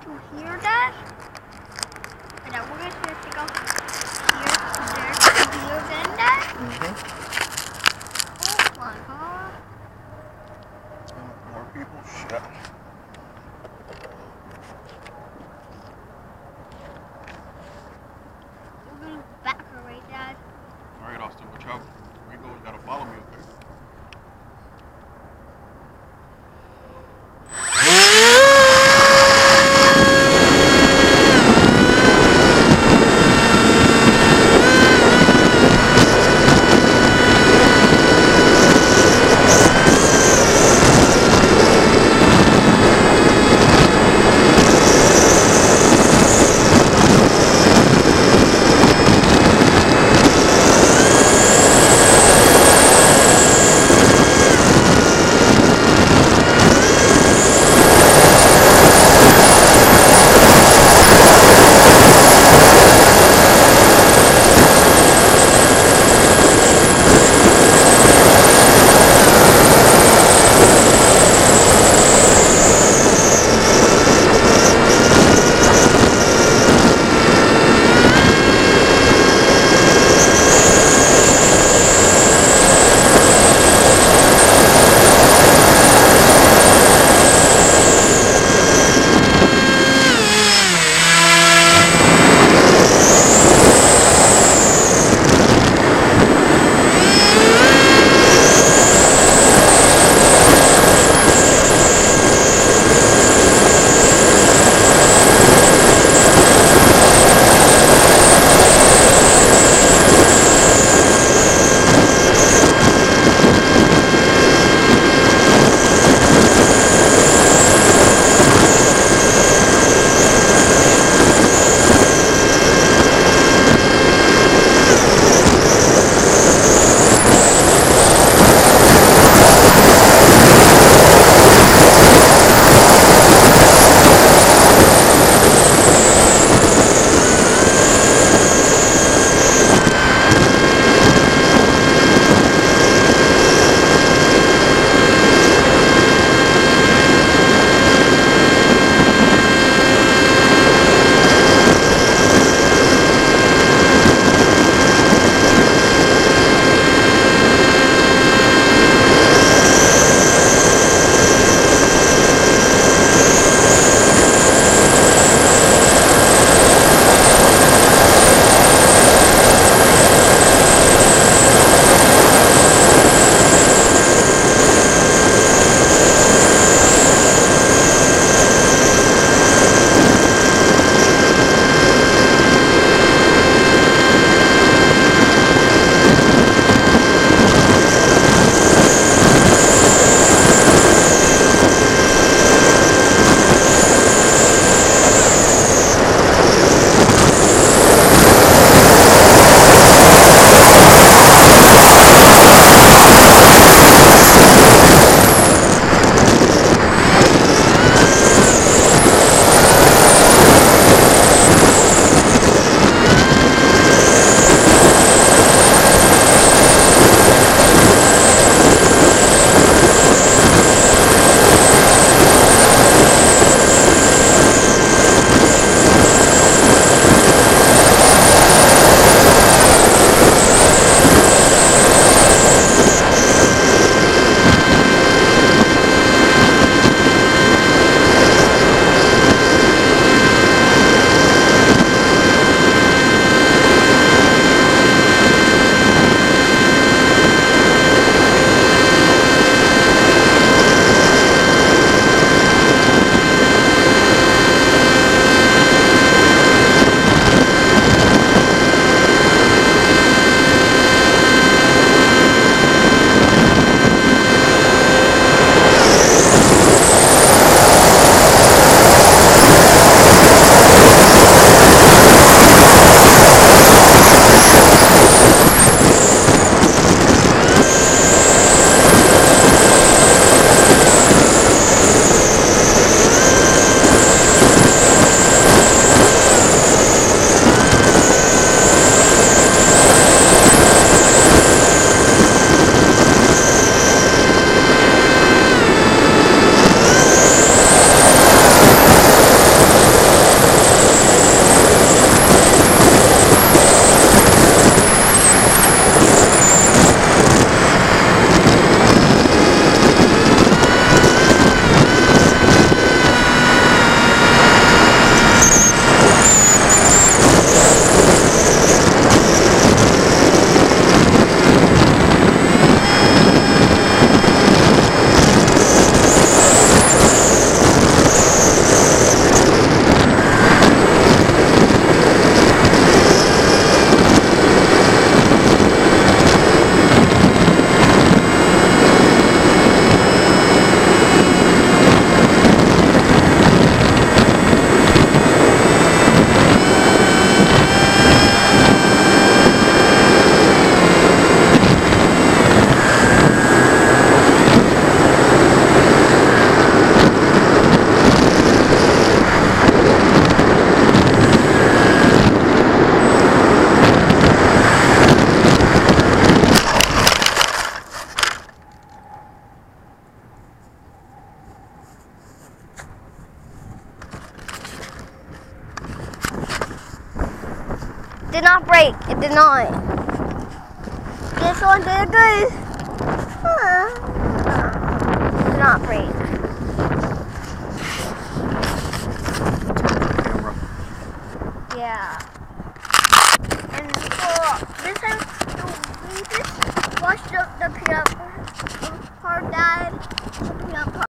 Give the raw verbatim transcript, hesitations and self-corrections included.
to hear that. And now we're just gonna take off here to there to hear then that. Mm-hmm. Oh my god. More people? Shit. We're gonna back her way, Dad. Alright, Austin, watch out. Where you go, you gotta follow me, okay? did not break. It did not. This one did good. It did not break. Camera. Yeah. And so this time we just washed up the peanut part died. The peanut part